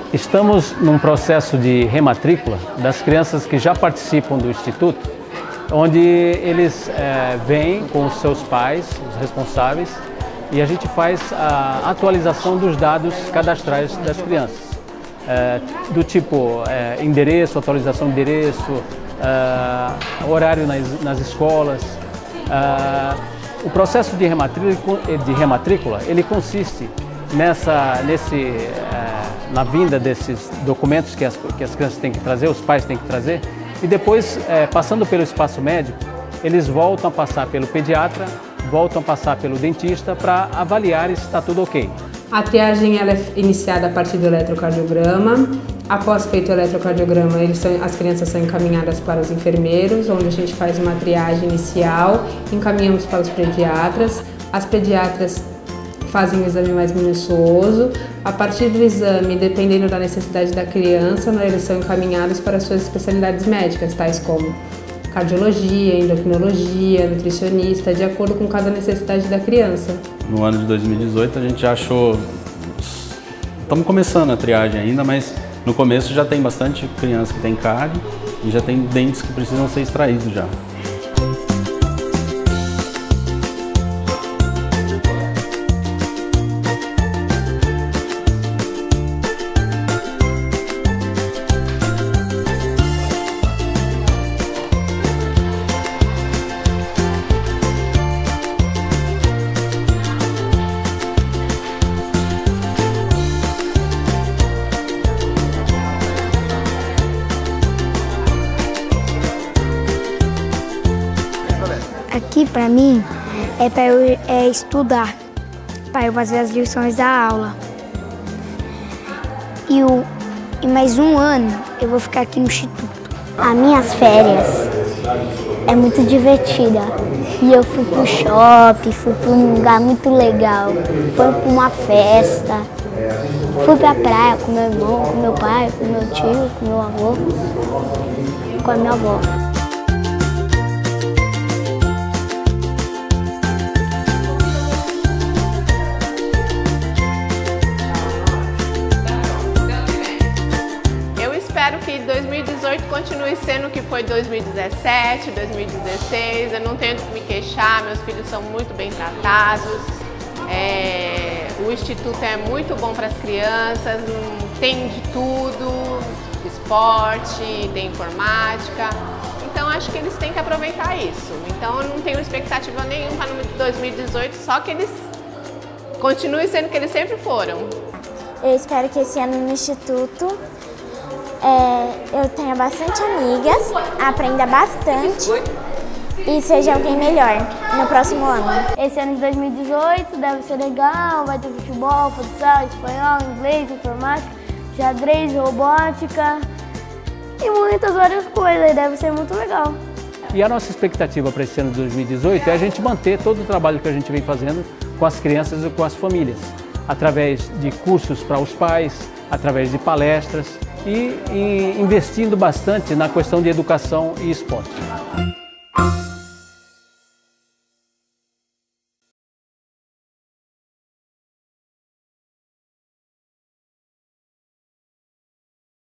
Estamos num processo de rematrícula das crianças que já participam do Instituto, onde eles vêm com os seus pais, os responsáveis, e a gente faz a atualização dos dados cadastrais das crianças, do tipo endereço, atualização de endereço, horário nas escolas. O processo de rematrícula ele consiste na vinda desses documentos que as crianças têm que trazer, os pais têm que trazer, e depois, passando pelo espaço médico, eles voltam a passar pelo pediatra, voltam a passar pelo dentista para avaliar se está tudo ok. A triagem ela é iniciada a partir do eletrocardiograma. Após feito o eletrocardiograma, as crianças são encaminhadas para os enfermeiros, onde a gente faz uma triagem inicial, encaminhamos para os pediatras. As pediatras fazem um exame mais minucioso. A partir do exame, dependendo da necessidade da criança, eles são encaminhados para suas especialidades médicas, tais como cardiologia, endocrinologia, nutricionista, de acordo com cada necessidade da criança. No ano de 2018 a gente já achou, estamos começando a triagem ainda, mas no começo já tem bastante criança que tem cárie e já tem dentes que precisam ser extraídos já. Aqui para mim é para eu estudar, para eu fazer as lições da aula. E mais um ano eu vou ficar aqui no Instituto. As minhas férias é muito divertida. E eu fui pro shopping, fui para um lugar muito legal, fui para uma festa, fui pra praia com meu irmão, com meu pai, com meu tio, com meu avô, com a minha avó. Espero que 2018 continue sendo o que foi 2017, 2016. Eu não tenho do que me queixar, meus filhos são muito bem tratados. O Instituto é muito bom para as crianças, tem de tudo, esporte, tem informática. Então acho que eles têm que aproveitar isso. Então eu não tenho expectativa nenhuma para 2018, só que eles continuem sendo o que eles sempre foram. Eu espero que esse ano no Instituto eu tenha bastante amigas, aprenda bastante e seja alguém melhor no próximo ano. Esse ano de 2018 deve ser legal, vai ter futebol, futsal, espanhol, inglês, informática, xadrez, robótica e muitas várias coisas, deve ser muito legal. E a nossa expectativa para esse ano de 2018 é a gente manter todo o trabalho que a gente vem fazendo com as crianças e com as famílias, através de cursos para os pais, através de palestras, e investindo bastante na questão de educação e esporte.